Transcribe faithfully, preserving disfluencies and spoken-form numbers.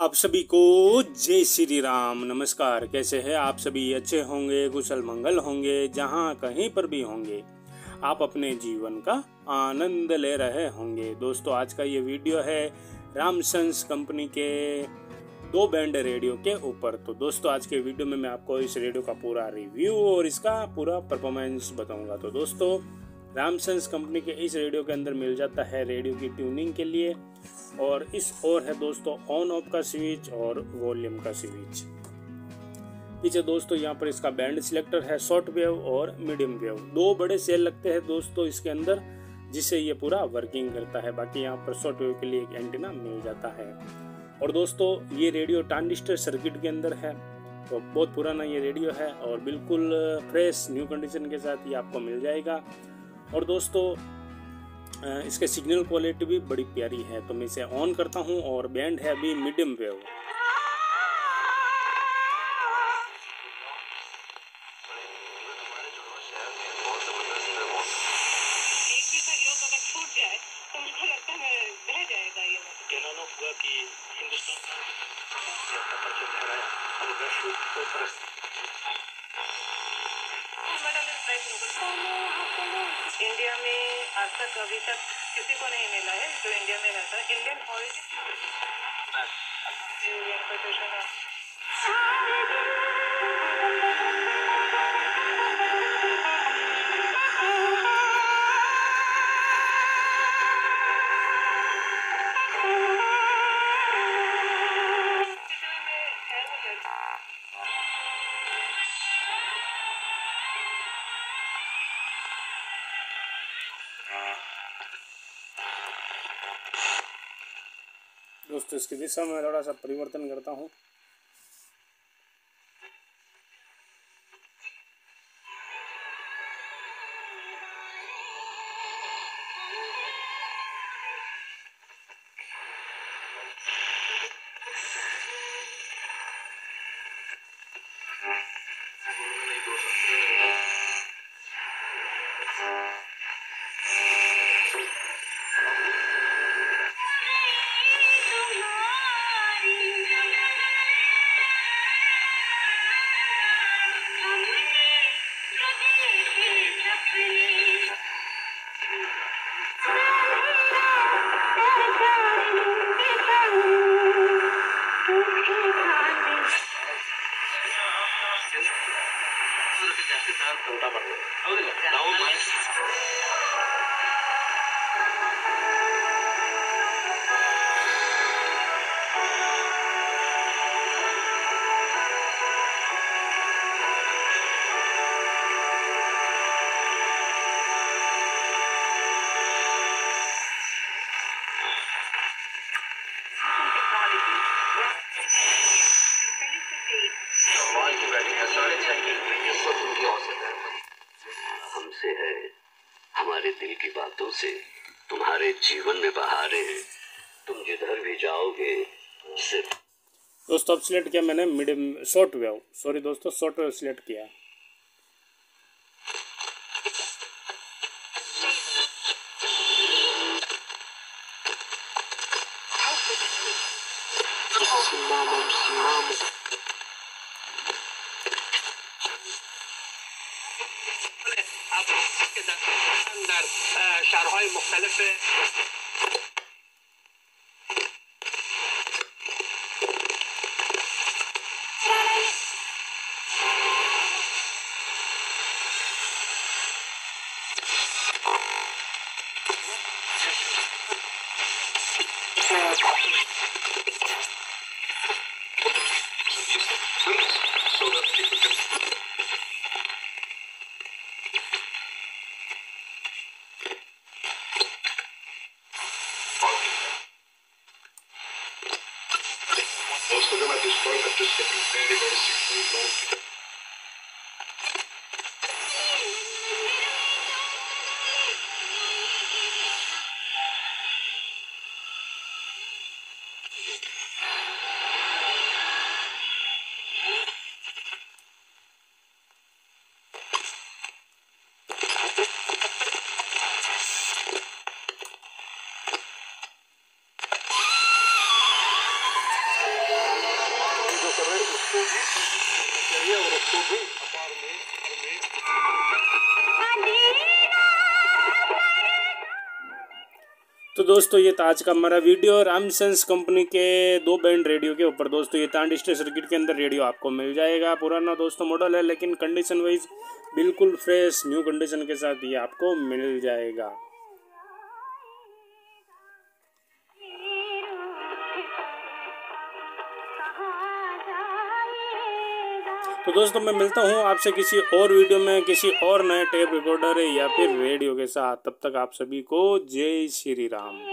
आप सभी को जय श्री राम। नमस्कार। कैसे हैं आप सभी? अच्छे होंगे, कुशल मंगल होंगे, जहाँ कहीं पर भी होंगे आप अपने जीवन का आनंद ले रहे होंगे। दोस्तों, आज का ये वीडियो है रामसन्स कंपनी के दो बैंड रेडियो के ऊपर। तो दोस्तों, आज के वीडियो में मैं आपको इस रेडियो का पूरा रिव्यू और इसका पूरा परफॉर्मेंस बताऊंगा। तो दोस्तों, रामसन्स कंपनी के इस रेडियो के अंदर मिल जाता है रेडियो की ट्यूनिंग के लिए, और इस और है दोस्तों ऑन ऑफ का स्विच और वॉल्यूम का स्विच। पीछे दोस्तों यहाँ पर इसका बैंड सिलेक्टर है, शॉर्ट वेव और मीडियम वेव। दो बड़े सेल लगते हैं दोस्तों इसके अंदर, जिससे ये पूरा वर्किंग करता है। बाकी यहाँ पर शॉर्ट वेव के लिए एक एंटीना मिल जाता है। और दोस्तों, ये रेडियो ट्रांजिस्टर सर्किट के अंदर है, तो बहुत पुराना ये रेडियो है और बिल्कुल फ्रेश न्यू कंडीशन के साथ ये आपको मिल जाएगा। और दोस्तों, इसके सिग्नल क्वालिटी भी बड़ी प्यारी है। तो मैं इसे ऑन करता हूँ और बैंड है अभी मीडियम वेव। इंडिया में आज तक अभी तक किसी को नहीं मिला है जो इंडिया में रहता है। इंडियन ऑरिजिन दोस्तों, इसकी दिशा में थोड़ा सा परिवर्तन करता हूँ। हमसे है, हमारे दिल की बातों से तुम्हारे जीवन में बहारें हैं। तुम जिधर भी जाओगे सिर्फ। दोस्तों, अब सिलेक्ट किया मैंने मीडियम शॉर्ट वेव, सॉरी दोस्तों शॉर्ट वेव सिलेक्ट किया। अंदर शहरों मुख्तलिफ Most of them at this point are just getting very, very seriously low. को भी चाहिए और उसको भी अपार में तो दोस्तों ये था आज का हमारा वीडियो रामसन्स कंपनी के दो बैंड रेडियो के ऊपर। दोस्तों ये ट्रांजिस्टर सर्किट के अंदर रेडियो आपको मिल जाएगा। पुराना दोस्तों मॉडल है, लेकिन कंडीशन वाइज बिल्कुल फ्रेश न्यू कंडीशन के साथ ये आपको मिल जाएगा। तो दोस्तों मैं मिलता हूँ आपसे किसी और वीडियो में किसी और नए टेप रिकॉर्डर या फिर रेडियो के साथ। तब तक आप सभी को जय श्री राम।